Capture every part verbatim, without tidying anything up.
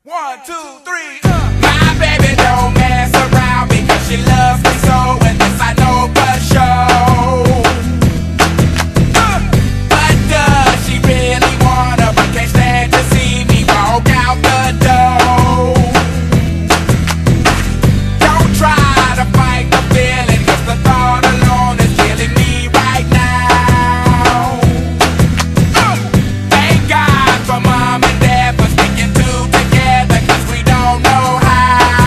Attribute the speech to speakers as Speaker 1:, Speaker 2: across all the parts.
Speaker 1: One, two, three, uh. My baby don't mess around because she loves me so, and this I know for sure. uh. But does she really wanna, but can't stand to see me walk out the door? Don't try to fight the feeling, cause the thought alone is killing me right now. uh. Thank God for mom and dad for sticking two together, cause we don't know how.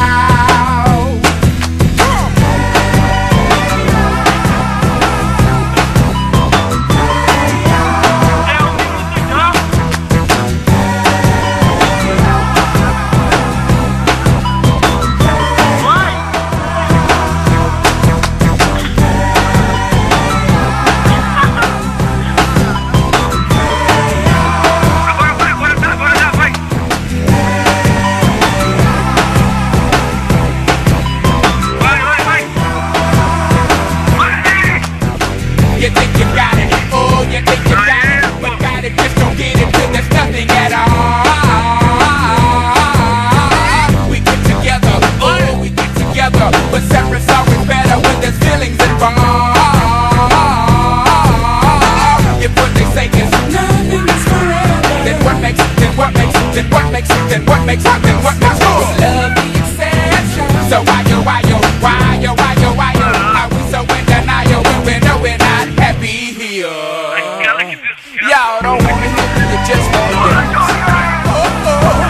Speaker 1: You think you got it, oh, you think you got it, but got it, just don't get it till there's nothing at all. We get together, oh, we get together, but separate's always better when there's feelings involved. If what they say is nothing is forever, then what makes it, then what makes it, then what makes it, then what makes it, then what makes it? Love the exception. So why yo, why yo, why yo, why yo, why yo, are we so in denial when we know we're not happy here? Y'all don't want to hear me, you just want to dance. Oh, oh.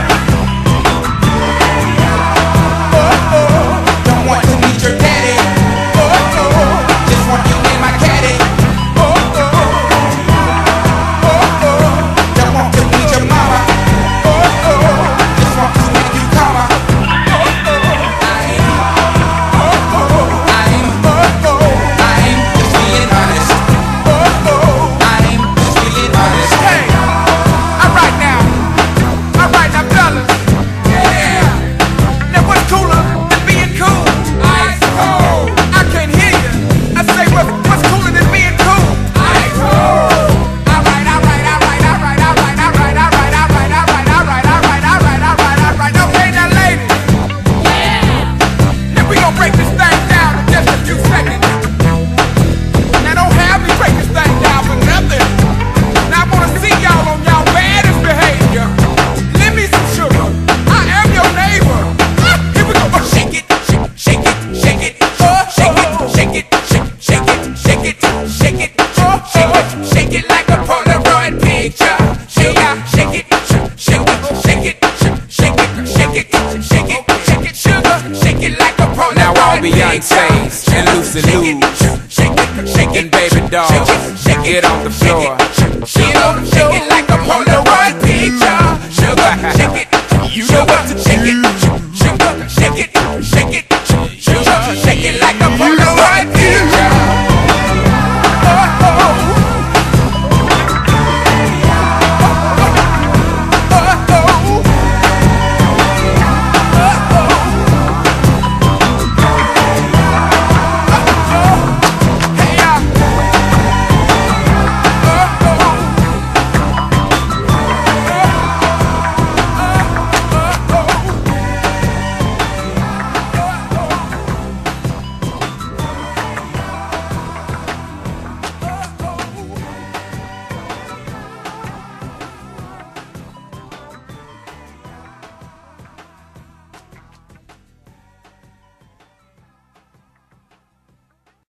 Speaker 1: Oh, oh. Don't want to meet your daddy. Oh, oh. Just want you in my caddy. Oh, oh. Oh, oh. Don't want to meet your mama. Oh, oh. Just want to make you calmer. Oh, oh. I ain't. Oh, oh. I ain't. Oh, oh. I ain't just being honest. Oh, oh. I ain't just being honest. Hey, alright now. Alright now, fellas. Yeah. Now what's cooler than being cool? Ice cold. I can't hear you. I say what's what's cooler than being cool? Ice cold. Alright, alright, alright, alright, alright, alright, alright, alright, alright, alright, alright, alright, alright, alright. Okay now, ladies. Yeah. Now we gon' break this thing down in just a few seconds. Now don't have me break this thing down for nothing. Now I wanna see y'all on y'all baddest behavior. Lend me some sugar. I am your neighbor. Ah, here we go. Oh, shake it, shake, shake it, shake it, oh, shake it, shake it, shake, shake it, shake it, shake it, oh, shake it, shake it like a Polaroid picture. Shake it, shake it, shake it, shake it, shake it, shake it, shake it, shake it, sugar, shake it like a Polaroid picture. Now all Beyonce's and Lucy Lou's and Baby Doll, get on the floor. Get on the floor. Shake it like a Polaroid picture. Sugar, shake it. You know what to shake it. Sugar, shake it, shake it.